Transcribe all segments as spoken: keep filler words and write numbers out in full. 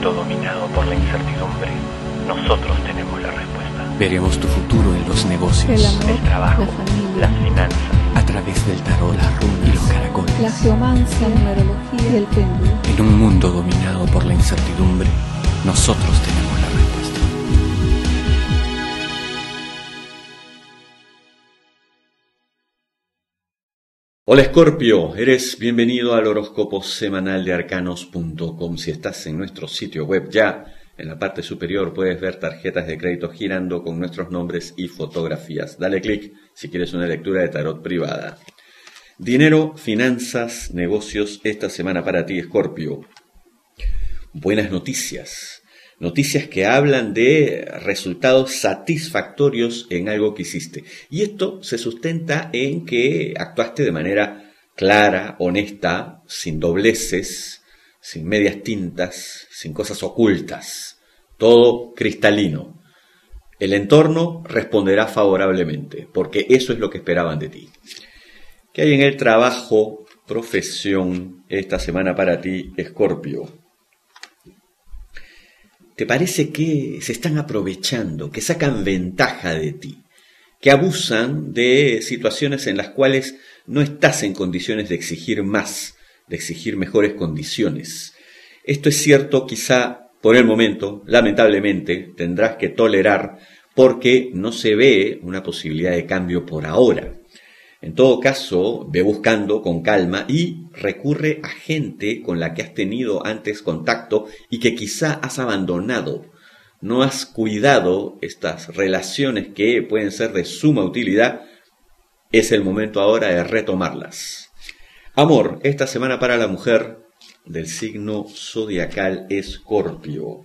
mundo dominado por la incertidumbre, nosotros tenemos la respuesta. Veremos tu futuro en los negocios, el amor, el trabajo, la familia, las finanzas, a través del tarot, la runa y los caracoles. la geomancia, la numerología y el péndulo. En un mundo dominado por la incertidumbre, nosotros tenemos la respuesta. Hola Escorpio, eres bienvenido al horóscopo semanal de arcanos punto com. Si estás en nuestro sitio web ya, en la parte superior puedes ver tarjetas de crédito girando con nuestros nombres y fotografías. Dale clic si quieres una lectura de tarot privada. Dinero, finanzas, negocios, esta semana para ti, Escorpio. Buenas noticias. Noticias que hablan de resultados satisfactorios en algo que hiciste. Y esto se sustenta en que actuaste de manera clara, honesta, sin dobleces, sin medias tintas, sin cosas ocultas. Todo cristalino. El entorno responderá favorablemente, porque eso es lo que esperaban de ti. ¿Qué hay en el trabajo, profesión, esta semana para ti, Escorpio? ¿Te parece que se están aprovechando, que sacan ventaja de ti, que abusan de situaciones en las cuales no estás en condiciones de exigir más, de exigir mejores condiciones? Esto es cierto, quizá por el momento, lamentablemente, tendrás que tolerar porque no se ve una posibilidad de cambio por ahora. En todo caso, ve buscando con calma y recurre a gente con la que has tenido antes contacto y que quizá has abandonado. No has cuidado estas relaciones que pueden ser de suma utilidad. Es el momento ahora de retomarlas. Amor, esta semana para la mujer del signo zodiacal Escorpio.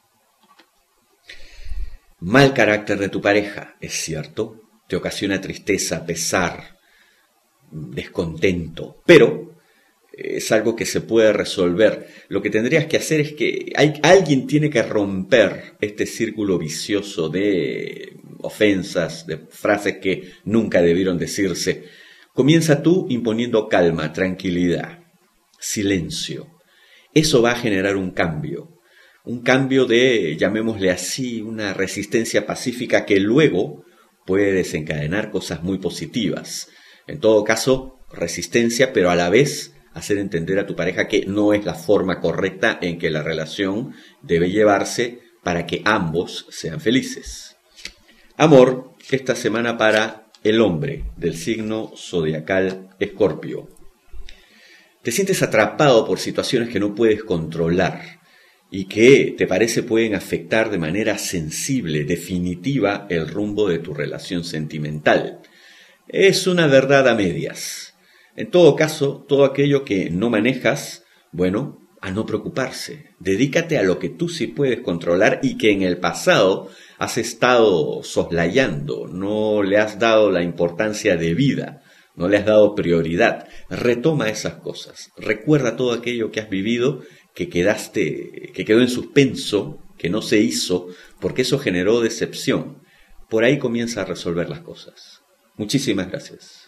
Mal carácter de tu pareja, es cierto. Te ocasiona tristeza, pesar, descontento, pero es algo que se puede resolver. Lo que tendrías que hacer es que hay, alguien tiene que romper este círculo vicioso de ofensas, de frases que nunca debieron decirse. Comienza tú imponiendo calma, tranquilidad, silencio. Eso va a generar un cambio, un cambio de, llamémosle así, una resistencia pacífica que luego puede desencadenar cosas muy positivas. En todo caso, resistencia, pero a la vez hacer entender a tu pareja que no es la forma correcta en que la relación debe llevarse para que ambos sean felices. Amor, esta semana para el hombre del signo zodiacal Escorpio. Te sientes atrapado por situaciones que no puedes controlar y que te parece pueden afectar de manera sensible, definitiva, el rumbo de tu relación sentimental. Es una verdad a medias. En todo caso, todo aquello que no manejas, bueno, a no preocuparse. Dedícate a lo que tú sí puedes controlar y que en el pasado has estado soslayando, no le has dado la importancia debida, no le has dado prioridad. Retoma esas cosas. Recuerda todo aquello que has vivido, que quedaste, que quedó en suspenso, que no se hizo, porque eso generó decepción. Por ahí comienza a resolver las cosas. Muchísimas gracias.